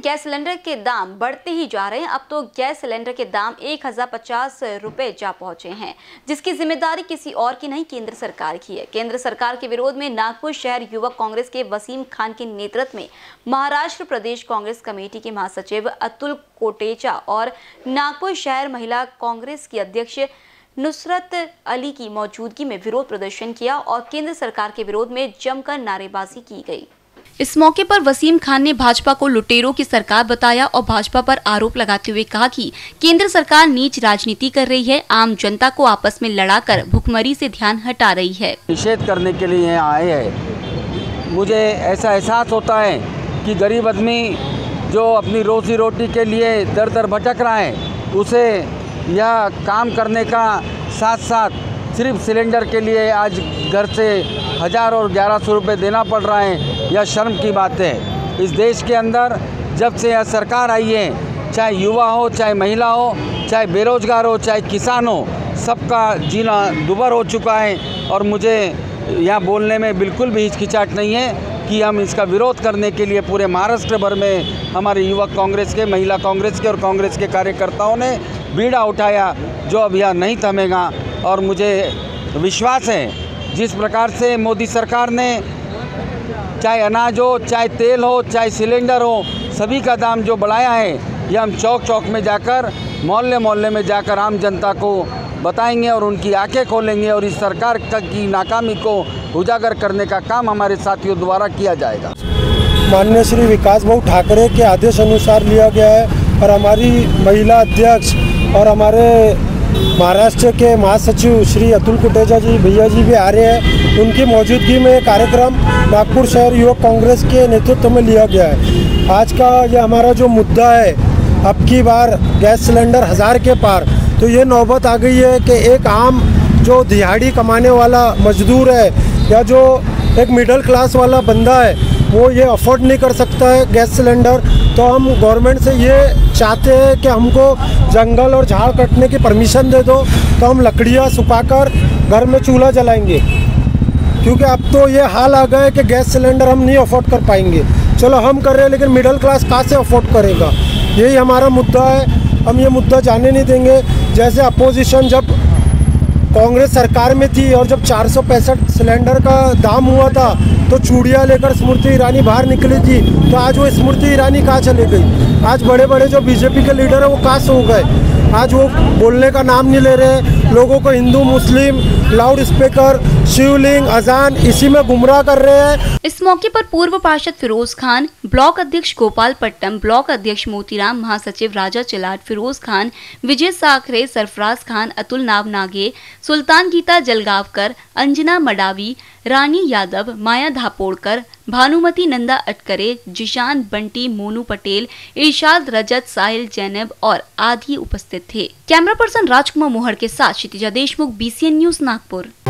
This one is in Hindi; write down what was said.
गैस सिलेंडर के दाम बढ़ते ही जा रहे हैं। अब तो गैस सिलेंडर के दाम 1050 रुपए जा पहुंचे हैं, जिसकी जिम्मेदारी किसी और की नहीं, केंद्र सरकार की है। केंद्र सरकार के विरोध में नागपुर शहर युवक कांग्रेस के वसीम खान के नेतृत्व में महाराष्ट्र प्रदेश कांग्रेस कमेटी के महासचिव अतुल कोटेचा और नागपुर शहर महिला कांग्रेस की अध्यक्ष नुसरत अली की मौजूदगी में विरोध प्रदर्शन किया और केंद्र सरकार के विरोध में जमकर नारेबाजी की गई। इस मौके पर वसीम खान ने भाजपा को लुटेरों की सरकार बताया और भाजपा पर आरोप लगाते हुए कहा कि केंद्र सरकार नीच राजनीति कर रही है, आम जनता को आपस में लड़ाकर भुखमरी से ध्यान हटा रही है। निषेध करने के लिए यहाँ आए हैं। मुझे ऐसा एहसास होता है कि गरीब आदमी जो अपनी रोजी रोटी के लिए दर दर भटक रहा है, उसे यह काम करने का साथ साथ सिर्फ सिलेंडर के लिए आज घर से 1000 और 1100 रुपये देना पड़ रहा है। यह शर्म की बात है। इस देश के अंदर जब से यह सरकार आई है, चाहे युवा हो, चाहे महिला हो, चाहे बेरोजगार हो, चाहे किसान हो, सबका जीना दुभर हो चुका है। और मुझे यहाँ बोलने में बिल्कुल भी हिचकिचाहट नहीं है कि हम इसका विरोध करने के लिए पूरे महाराष्ट्र भर में हमारे युवक कांग्रेस के, महिला कांग्रेस के और कांग्रेस के कार्यकर्ताओं ने बीड़ा उठाया, जो अब यह नहीं थमेगा। और मुझे विश्वास है जिस प्रकार से मोदी सरकार ने चाहे अनाज हो, चाहे तेल हो, चाहे सिलेंडर हो, सभी का दाम जो बढ़ाया है, ये हम चौक चौक में जाकर, मोहल्ले मोहल्ले में जाकर आम जनता को बताएंगे और उनकी आंखें खोलेंगे और इस सरकार की नाकामी को उजागर करने का काम हमारे साथियों द्वारा किया जाएगा। माननीय श्री विकास भाऊ ठाकरे के आदेश अनुसार लिया गया है और हमारी महिला अध्यक्ष और हमारे महाराष्ट्र के महासचिव श्री अतुल कोटेचा जी भैया जी भी आ रहे हैं। उनकी मौजूदगी में कार्यक्रम नागपुर शहर युवक कांग्रेस के नेतृत्व में लिया गया है। आज का ये हमारा जो मुद्दा है, अब की बार गैस सिलेंडर 1000 के पार, तो ये नौबत आ गई है कि एक आम जो दिहाड़ी कमाने वाला मजदूर है या जो एक मिडिल क्लास वाला बंदा है, वो ये अफोर्ड नहीं कर सकता है गैस सिलेंडर। तो हम गवर्नमेंट से ये चाहते हैं कि हमको जंगल और झाड़ कटने की परमिशन दे दो, तो हम लकड़ियाँ सुखाकर घर में चूल्हा जलाएंगे, क्योंकि अब तो ये हाल आ गया है कि गैस सिलेंडर हम नहीं अफोर्ड कर पाएंगे। चलो हम कर रहे हैं, लेकिन मिडिल क्लास कहाँ से अफोर्ड करेगा? यही हमारा मुद्दा है। हम ये मुद्दा जाने नहीं देंगे। जैसे अपोजिशन जब कांग्रेस सरकार में थी और जब 465 सिलेंडर का दाम हुआ था, तो चूड़ियाँ लेकर स्मृति ईरानी बाहर निकली थी, तो आज वो स्मृति ईरानी कहाँ चली गई? आज बड़े बड़े जो बीजेपी के लीडर हैं वो कहाँ से हो गए? आज वो बोलने का नाम नहीं ले रहे, लोगों को हिंदू मुस्लिम लाउड स्पीकर, शिवलिंग, अजान, इसी में गुमराह कर रहे हैं। इस मौके पर पूर्व पार्षद फिरोज खान, ब्लॉक अध्यक्ष गोपाल पट्टम, ब्लॉक अध्यक्ष मोतीराम, महासचिव राजा चिलाट, फिरोज खान, विजय साखरे, सरफराज खान, अतुल नावनागे, सुल्तान गीता जलगावकर, अंजना मडावी, रानी यादव, माया धापोड़कर, भानुमति नंदा अटकरे, जिशान बंटी, मोनू पटेल, इरशाद रजत, साहिल जैनब और आदि उपस्थित थे। कैमरा पर्सन राजकुमार मोहर के साथ क्षितिजा देशमुख, BCN न्यूज नागपुर।